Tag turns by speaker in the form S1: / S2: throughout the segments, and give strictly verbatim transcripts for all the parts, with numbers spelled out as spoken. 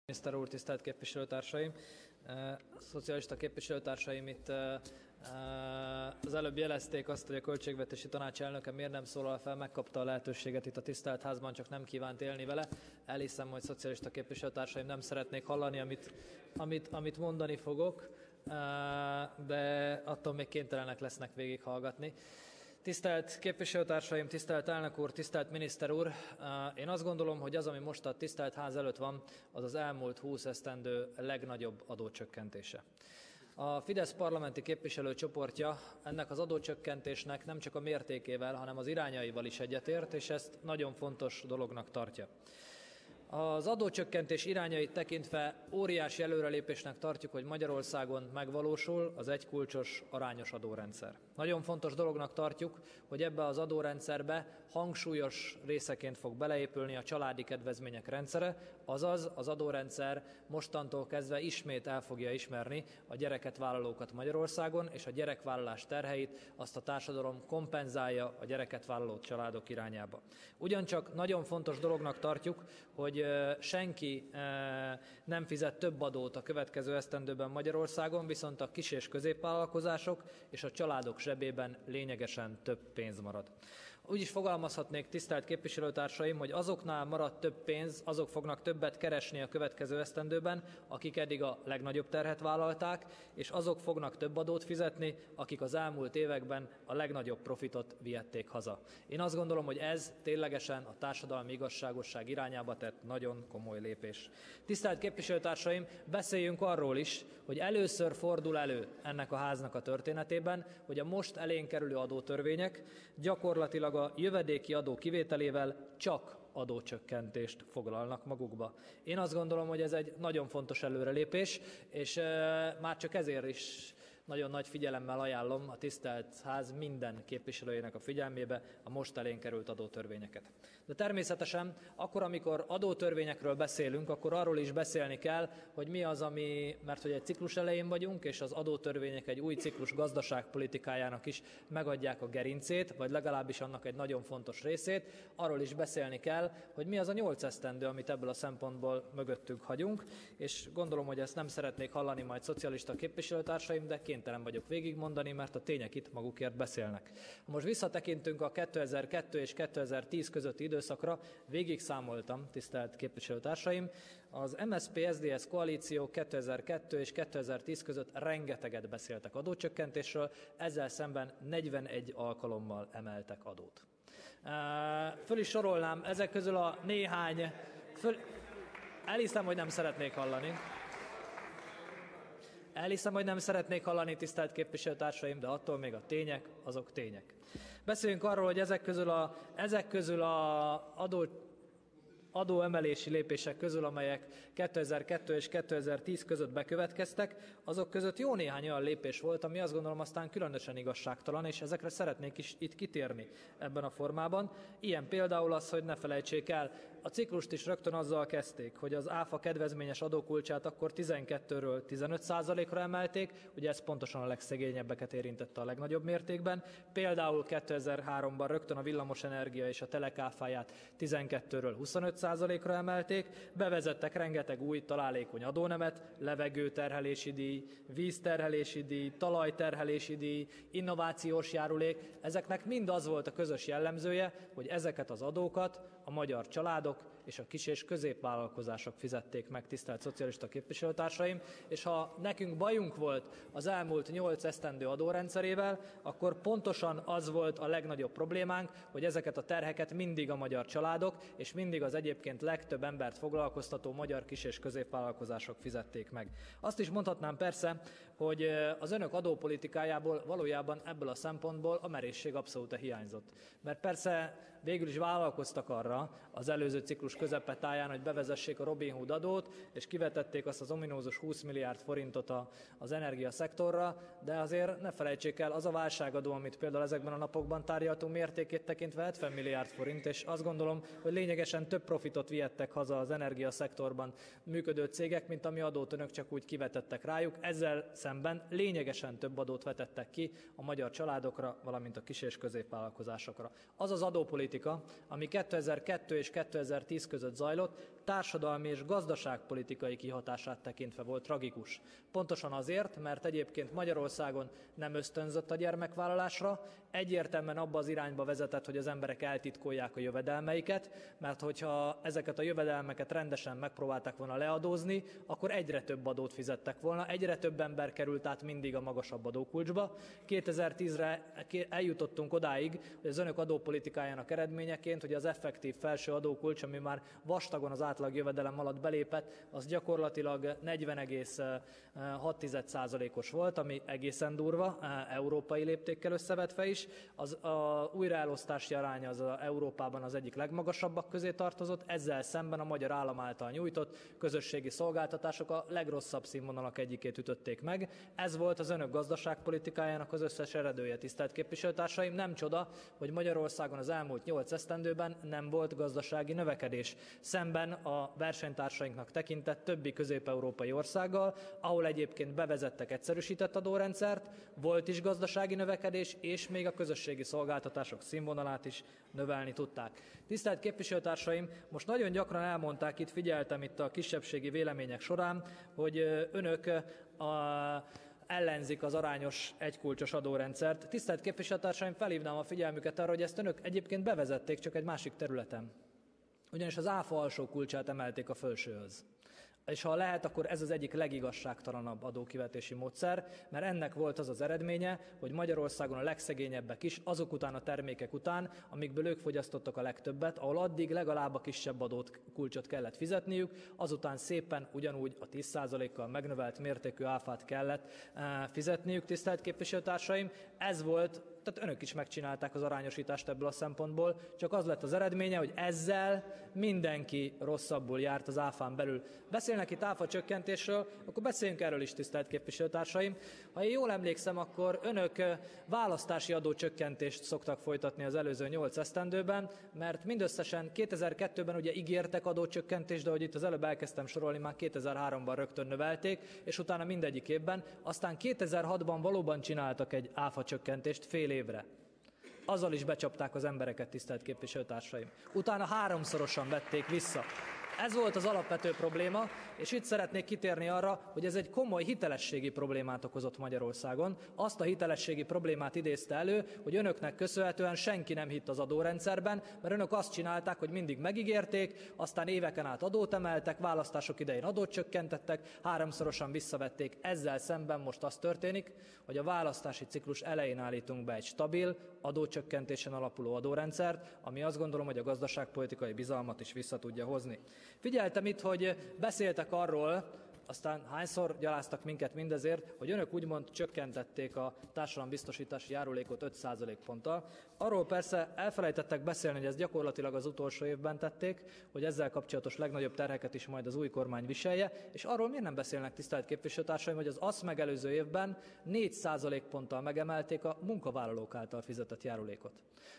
S1: Miniszter úr, tisztelt képviselőtársaim! Szocialista képviselőtársaim itt az előbb jelezték azt, hogy a Költségvetési Tanács elnöke miért nem szólal fel, megkapta a lehetőséget itt a tisztelt házban, csak nem kívánt élni vele. Elhiszem, hogy szocialista képviselőtársaim nem szeretnék hallani, amit, amit, amit mondani fogok, de attól még kénytelenek lesznek végighallgatni. Tisztelt képviselőtársaim, tisztelt elnök úr, tisztelt miniszter úr! Én azt gondolom, hogy az, ami most a tisztelt ház előtt van, az az elmúlt húsz esztendő legnagyobb adócsökkentése. A Fidesz parlamenti képviselőcsoportja ennek az adócsökkentésnek nem csak a mértékével, hanem az irányaival is egyetért, és ezt nagyon fontos dolognak tartja. Az adócsökkentés irányait tekintve óriási előrelépésnek tartjuk, hogy Magyarországon megvalósul az egykulcsos arányos adórendszer. Nagyon fontos dolognak tartjuk, hogy ebbe az adórendszerbe hangsúlyos részeként fog beleépülni a családi kedvezmények rendszere, azaz az adórendszer mostantól kezdve ismét el fogja ismerni a gyereket vállalókat Magyarországon, és a gyerekvállalás terheit azt a társadalom kompenzálja a gyereket vállaló családok irányába. Ugyancsak nagyon fontos dolognak tartjuk, hogy senki nem fizet több adót a következő esztendőben Magyarországon, viszont a kis- és középvállalkozások és a családok zsebében lényegesen több pénz marad. Úgy is fogalmazhatnék, tisztelt képviselőtársaim, hogy azoknál maradt több pénz, azok fognak többet keresni a következő esztendőben, akik eddig a legnagyobb terhet vállalták, és azok fognak több adót fizetni, akik az elmúlt években a legnagyobb profitot vihették haza. Én azt gondolom, hogy ez ténylegesen a társadalmi igazságosság irányába tett nagyon komoly lépés. Tisztelt képviselőtársaim, beszéljünk arról is, hogy először fordul elő ennek a háznak a történetében, hogy a most elénk kerülő adótörvények gyakorlatilag a jövedéki adó kivételével csak adócsökkentést foglalnak magukba. Én azt gondolom, hogy ez egy nagyon fontos előrelépés, és e, már csak ezért is nagyon nagy figyelemmel ajánlom a tisztelt ház minden képviselőjének a figyelmébe a most elénk került adótörvényeket. De természetesen akkor, amikor adótörvényekről beszélünk, akkor arról is beszélni kell, hogy mi az, ami, mert hogy egy ciklus elején vagyunk, és az adótörvények egy új ciklus gazdaságpolitikájának is megadják a gerincét, vagy legalábbis annak egy nagyon fontos részét, arról is beszélni kell, hogy mi az a nyolc esztendő, amit ebből a szempontból mögöttünk hagyunk, és gondolom, hogy ezt nem szeretnék hallani majd szocialista képviselőtársaim, de kénytelen vagyok végigmondani, mert a tények itt magukért beszélnek. Ha most visszatekintünk a kétezer-kettő és kétezer-tíz közötti időszakra, végig számoltam, tisztelt képviselőtársaim, az em es zé pé es zé dé es koalíció kétezer-kettő és kétezer-tíz között rengeteget beszéltek adócsökkentésről, ezzel szemben negyvenegy alkalommal emeltek adót. Föl is sorolnám ezek közül a néhány... Föl... Elhiszem, hogy nem szeretnék hallani. Elhiszem, hogy nem szeretnék hallani, tisztelt képviselőtársaim, de attól még a tények, azok tények. Beszéljünk arról, hogy ezek közül a, ezek közül a adó, adóemelési lépések közül, amelyek kétezer-kettő és kétezer-tíz között bekövetkeztek, azok között jó néhány olyan lépés volt, ami azt gondolom aztán különösen igazságtalan, és ezekre szeretnék is itt kitérni ebben a formában. Ilyen például az, hogy ne felejtsék el, a ciklust is rögtön azzal kezdték, hogy az áfa kedvezményes adókulcsát akkor tizenkettőről tizenöt százalékra emelték, ugye ez pontosan a legszegényebbeket érintette a legnagyobb mértékben. Például kétezer-háromban rögtön a villamosenergia és a telekáfáját tizenkettőről huszonöt százalékra emelték, bevezettek rengeteg új találékony adónemet, levegőterhelési díj, vízterhelési díj, talajterhelési díj, innovációs járulék. Ezeknek mind az volt a közös jellemzője, hogy ezeket az adókat a magyar családok és a kis- és középvállalkozások fizették meg, tisztelt szocialista képviselőtársaim, és ha nekünk bajunk volt az elmúlt nyolc esztendő adórendszerével, akkor pontosan az volt a legnagyobb problémánk, hogy ezeket a terheket mindig a magyar családok és mindig az egyébként legtöbb embert foglalkoztató magyar kis- és középvállalkozások fizették meg. Azt is mondhatnám persze, hogy az önök adópolitikájából valójában ebből a szempontból a merészség abszolút hiányzott. Mert persze végül is vállalkoztak arra az előző ciklus közepetáján, hogy bevezessék a Robin Hood adót, és kivetették azt az ominózus húsz milliárd forintot a, az energiaszektorra, de azért ne felejtsék el, az a válságadó, amit például ezekben a napokban tárgyaltunk, mértékét tekintve hetven milliárd forint, és azt gondolom, hogy lényegesen több profitot vihettek haza az energiaszektorban működő cégek, mint ami adót önök csak úgy kivetettek rájuk. Ezzel szemben lényegesen több adót vetettek ki a magyar családokra, valamint a kis- és középvállalkozásokra. Az az adópolitika, ami kétezer-kettő és kétezer-tíz között zajlott, társadalmi és gazdaságpolitikai kihatását tekintve volt tragikus. Pontosan azért, mert egyébként Magyarországon nem ösztönzött a gyermekvállalásra, egyértelműen abba az irányba vezetett, hogy az emberek eltitkolják a jövedelmeiket, mert hogyha ezeket a jövedelmeket rendesen megpróbálták volna leadózni, akkor egyre több adót fizettek volna, egyre több ember került át mindig a magasabb adókulcsba. kétezer-tízre eljutottunk odáig, hogy az önök adópolitikájának eredményeként, hogy az effektív felső adókulcs, ami már vastagon az átlag jövedelem alatt belépett, az gyakorlatilag negyven egész hat százalékos volt, ami egészen durva, európai léptékkel összevetve is. Az a újraelosztási aránya az a Európában az egyik legmagasabbak közé tartozott, ezzel szemben a magyar állam által nyújtott közösségi szolgáltatások a legrosszabb színvonalak egyikét ütötték meg. Ez volt az önök gazdaságpolitikájának az összes eredője, tisztelt képviselőtársaim. Nem csoda, hogy Magyarországon az elmúlt nyolc esztendőben nem volt gazdasági növekedés, szemben a versenytársainknak tekintett többi közép-európai országgal, ahol egyébként bevezettek egyszerűsített adórendszert, volt is gazdasági növekedés, és még a közösségi szolgáltatások színvonalát is növelni tudták. Tisztelt képviselőtársaim, most nagyon gyakran elmondták, itt figyeltem itt a kisebbségi vélemények során, hogy önök a ellenzik az arányos egykulcsos adórendszert. Tisztelt képviselőtársaim, felhívnám a figyelmüket arra, hogy ezt önök egyébként bevezették, csak egy másik területen. Ugyanis az áfa alsó kulcsát emelték a felsőhöz. És ha lehet, akkor ez az egyik legigazságtalanabb adókivetési módszer, mert ennek volt az az eredménye, hogy Magyarországon a legszegényebbek is azok után a termékek után, amikből ők fogyasztottak a legtöbbet, ahol addig legalább a kisebb adót kulcsot kellett fizetniük, azután szépen ugyanúgy a tíz százalékkal megnövelt mértékű áfát kellett fizetniük, tisztelt képviselőtársaim. Ez volt, tehát önök is megcsinálták az arányosítást ebből a szempontból, csak az lett az eredménye, hogy ezzel mindenki rosszabbul járt az áfán belül. Beszélnek itt áfa csökkentésről, akkor beszéljünk erről is, tisztelt képviselőtársaim. Ha én jól emlékszem, akkor önök választási adócsökkentést szoktak folytatni az előző nyolc esztendőben, mert mindösszesen kétezer-kettőben ugye ígértek adócsökkentést, de ahogy itt az előbb elkezdtem sorolni, már kétezer-háromban rögtön növelték, és utána mindegyik évben. Aztán kétezer-hatban valóban csináltak egy áfa csökkentést fél évre. Azzal is becsapták az embereket, tisztelt képviselőtársaim. Utána háromszorosan vették vissza. Ez volt az alapvető probléma, és itt szeretnék kitérni arra, hogy ez egy komoly hitelességi problémát okozott Magyarországon. Azt a hitelességi problémát idézte elő, hogy önöknek köszönhetően senki nem hitt az adórendszerben, mert önök azt csinálták, hogy mindig megígérték, aztán éveken át adót emeltek, választások idején adót csökkentettek, háromszorosan visszavették. Ezzel szemben most az történik, hogy a választási ciklus elején állítunk be egy stabil, adócsökkentésen alapuló adórendszert, ami azt gondolom, hogy a gazdaságpolitikai bizalmat is vissza tudja hozni. Figyeltem itt, hogy beszéltek arról, aztán hányszor gyaláztak minket mindezért, hogy önök úgymond csökkentették a társadalombiztosítási járulékot öt százalékponttal. Arról persze elfelejtettek beszélni, hogy ezt gyakorlatilag az utolsó évben tették, hogy ezzel kapcsolatos legnagyobb terheket is majd az új kormány viselje, és arról miért nem beszélnek, tisztelt képviselőtársaim, hogy az azt megelőző évben négy százalékponttal megemelték a munkavállalók által fizetett járulékot.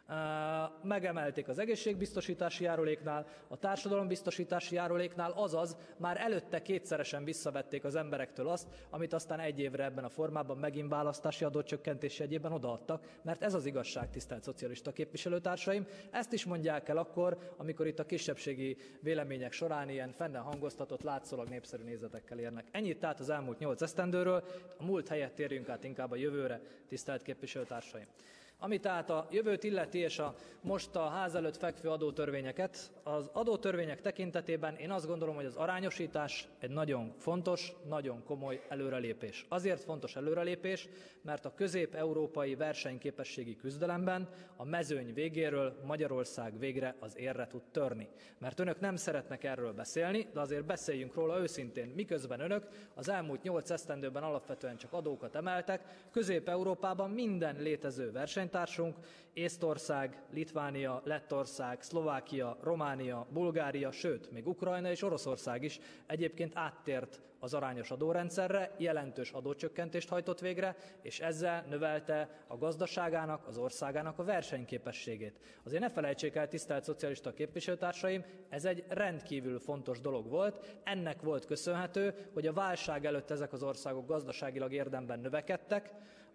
S1: Megemelték az egészségbiztosítási járuléknál, a társadalombiztosítási járuléknál, azaz már előtte kétszeresen visszavették az emberektől azt, amit aztán egy évre ebben a formában megint választási adócsökkentés jegyében odaadtak, mert ez az igazság, tisztelt szocialista képviselőtársaim. Ezt is mondják el akkor, amikor itt a kisebbségi vélemények során ilyen fenne hangoztatott, látszólag népszerű nézetekkel érnek. Ennyit tehát az elmúlt nyolc esztendőről, a múlt helyett térjünk át inkább a jövőre, tisztelt képviselőtársaim. Ami tehát a jövőt illeti és a most a ház előtt fekvő adótörvényeket, az adótörvények tekintetében én azt gondolom, hogy az arányosítás egy nagyon fontos, nagyon komoly előrelépés. Azért fontos előrelépés, mert a közép-európai versenyképességi küzdelemben a mezőny végéről Magyarország végre az érre tud törni. Mert önök nem szeretnek erről beszélni, de azért beszéljünk róla őszintén, miközben önök az elmúlt nyolc esztendőben alapvetően csak adókat emeltek, Közép-Európában minden létező verseny társunk, Észtország, Litvánia, Lettország, Szlovákia, Románia, Bulgária, sőt, még Ukrajna és Oroszország is egyébként áttért az arányos adórendszerre, jelentős adócsökkentést hajtott végre, és ezzel növelte a gazdaságának, az országának a versenyképességét. Azért ne felejtsék el, tisztelt szocialista képviselőtársaim, ez egy rendkívül fontos dolog volt. Ennek volt köszönhető, hogy a válság előtt ezek az országok gazdaságilag érdemben növekedtek,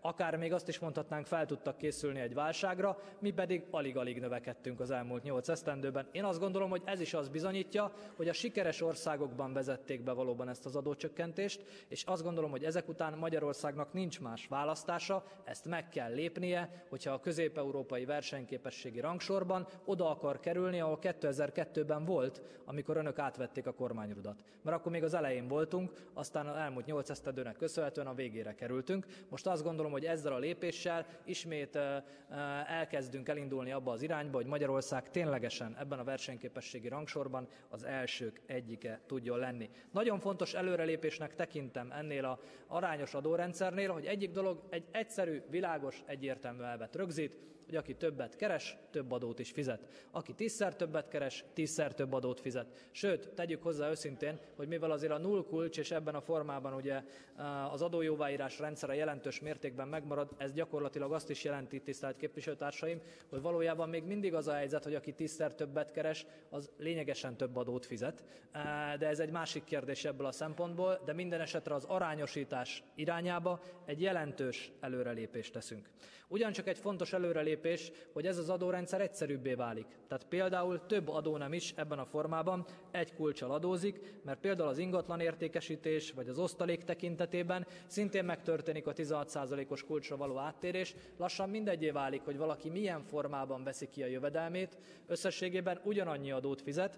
S1: akár még azt is mondhatnánk, fel tudtak készülni egy válságra, mi pedig alig-alig növekedtünk az elmúlt nyolc esztendőben. Én azt gondolom, hogy ez is azt bizonyítja, hogy a sikeres országokban vezették be valóban ezt az adócsökkentést, és azt gondolom, hogy ezek után Magyarországnak nincs más választása, ezt meg kell lépnie, hogyha a közép-európai versenyképességi rangsorban oda akar kerülni, ahol kétezer-kettőben volt, amikor önök átvették a kormányrudat. Mert akkor még az elején voltunk, aztán az elmúlt nyolc esztendőnek köszönhetően a végére kerültünk. Most azt gondolom, hogy ezzel a lépéssel ismét elkezdünk elindulni abba az irányba, hogy Magyarország ténylegesen ebben a versenyképességi rangsorban az elsők egyike tudjon lenni. Nagyon fontos előrelépésnek tekintem ennél az arányos adórendszernél, hogy egyik dolog egy egyszerű, világos, egyértelmű elvet rögzít, hogy aki többet keres, több adót is fizet. Aki tízszer többet keres, tízszer több adót fizet. Sőt, tegyük hozzá őszintén, hogy mivel azért a nullkulcs és ebben a formában ugye az adójóváírás rendszere jelentős mértékben megmarad, ez gyakorlatilag azt is jelenti, tisztelt képviselőtársaim, hogy valójában még mindig az a helyzet, hogy aki tízszer többet keres, az lényegesen több adót fizet. De ez egy másik kérdés ebből a szempontból, de minden esetre az arányosítás irányába egy jelentős előrelépést teszünk. Ugyancsak egy fontos előrelépés, hogy ez az adórendszer egyszerűbbé válik. Tehát például több adó nem is ebben a formában egy kulccsal adózik, mert például az ingatlan értékesítés vagy az osztalék tekintetében szintén megtörténik a tizenhat százalékos kulcsra való áttérés. Lassan mindegyé válik, hogy valaki milyen formában veszi ki a jövedelmét, összességében ugyanannyi adót fizet.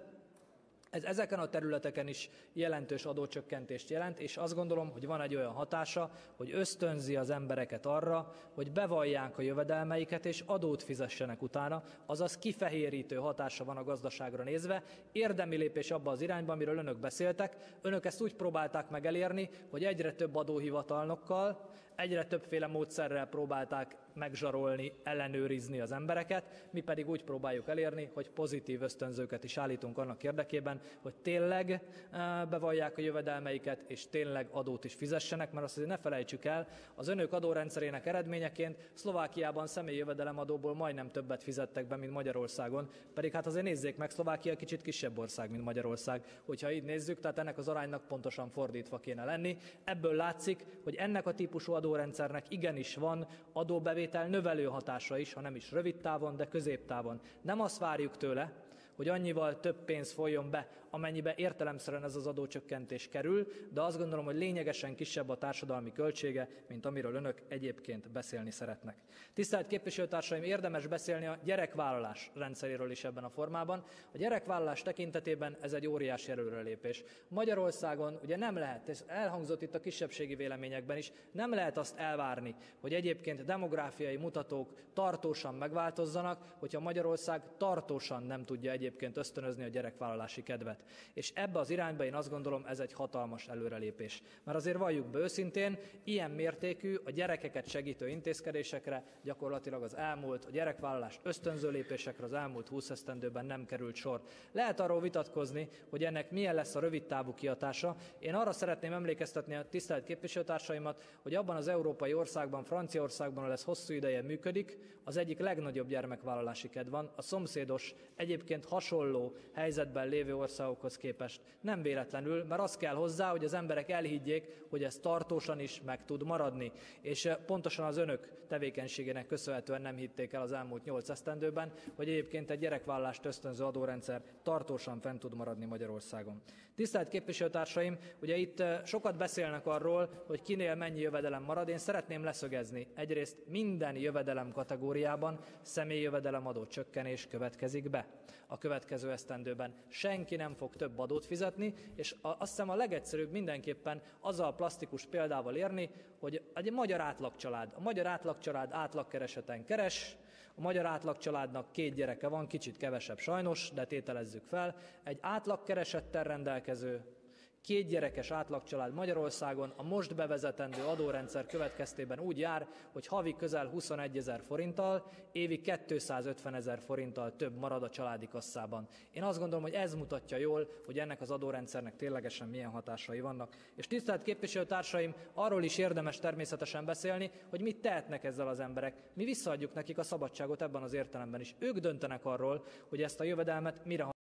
S1: Ez ezeken a területeken is jelentős adócsökkentést jelent, és azt gondolom, hogy van egy olyan hatása, hogy ösztönzi az embereket arra, hogy bevallják a jövedelmeiket és adót fizessenek utána, azaz kifehérítő hatása van a gazdaságra nézve. Érdemi lépés abba az irányba, amiről önök beszéltek. Önök ezt úgy próbálták meg elérni, hogy egyre több adóhivatalnokkal, egyre többféle módszerrel próbálták megzsarolni, ellenőrizni az embereket, mi pedig úgy próbáljuk elérni, hogy pozitív ösztönzőket is állítunk annak érdekében, hogy tényleg bevallják a jövedelmeiket, és tényleg adót is fizessenek, mert azt azért ne felejtsük el, az önök adórendszerének eredményeként Szlovákiában személyi jövedelemadóból majdnem többet fizettek be, mint Magyarországon, pedig hát azért nézzék meg, Szlovákia kicsit kisebb ország, mint Magyarország, hogyha így nézzük, tehát ennek az aránynak pontosan fordítva kéne lenni. Ebből látszik, hogy ennek a típusú adórendszernek igenis van adóbevétel növelő hatása is, ha nem is rövid távon, de középtávon. Nem azt várjuk tőle, hogy annyival több pénz folyjon be, amennyibe értelemszerűen ez az adócsökkentés kerül, de azt gondolom, hogy lényegesen kisebb a társadalmi költsége, mint amiről önök egyébként beszélni szeretnek. Tisztelt képviselőtársaim, érdemes beszélni a gyerekvállalás rendszeréről is ebben a formában. A gyerekvállalás tekintetében ez egy óriási előrelépés. Magyarországon ugye nem lehet, ez elhangzott itt a kisebbségi véleményekben is, nem lehet azt elvárni, hogy egyébként demográfiai mutatók tartósan megváltozzanak, hogyha Magyarország tartósan nem tudja egyébként ösztönözni a gyerekvállalási kedvet. És ebbe az irányba én azt gondolom, ez egy hatalmas előrelépés. Mert azért valljuk be őszintén, ilyen mértékű a gyerekeket segítő intézkedésekre gyakorlatilag az elmúlt, a gyerekvállalást ösztönző lépésekre az elmúlt húsz esztendőben nem került sor. Lehet arról vitatkozni, hogy ennek milyen lesz a rövid távú kihatása. Én arra szeretném emlékeztetni a tisztelt képviselőtársaimat, hogy abban az európai országban, Franciaországban, ahol ez hosszú ideje működik, az egyik legnagyobb gyermekvállalási kedv van, a szomszédos, egyébként hasonló helyzetben lévő országokhoz képest. Nem véletlenül, mert az kell hozzá, hogy az emberek elhiggyék, hogy ez tartósan is meg tud maradni. És pontosan az önök tevékenységének köszönhetően nem hitték el az elmúlt nyolc esztendőben, hogy egyébként egy gyerekvállalást ösztönző adórendszer tartósan fenn tud maradni Magyarországon. Tisztelt képviselőtársaim, ugye itt sokat beszélnek arról, hogy kinél mennyi jövedelem marad. Én szeretném leszögezni, egyrészt minden jövedelem kategóriában személyi jövedelemadó csökkenés következik be a következő esztendőben. Senki nem fog több adót fizetni, és azt hiszem a legegyszerűbb mindenképpen azzal a plastikus példával érni, hogy egy magyar átlagcsalád, a magyar átlagcsalád átlagkereseten keres, a magyar átlagcsaládnak két gyereke van, kicsit kevesebb sajnos, de tételezzük fel, egy átlagkeresettel rendelkező, két gyerekes átlagcsalád Magyarországon a most bevezetendő adórendszer következtében úgy jár, hogy havi közel huszonegyezer forinttal, évi kétszázötvenezer forinttal több marad a családi kasszában. Én azt gondolom, hogy ez mutatja jól, hogy ennek az adórendszernek ténylegesen milyen hatásai vannak. És tisztelt képviselőtársaim, arról is érdemes természetesen beszélni, hogy mit tehetnek ezzel az emberek. Mi visszaadjuk nekik a szabadságot ebben az értelemben is. Ők döntenek arról, hogy ezt a jövedelmet mire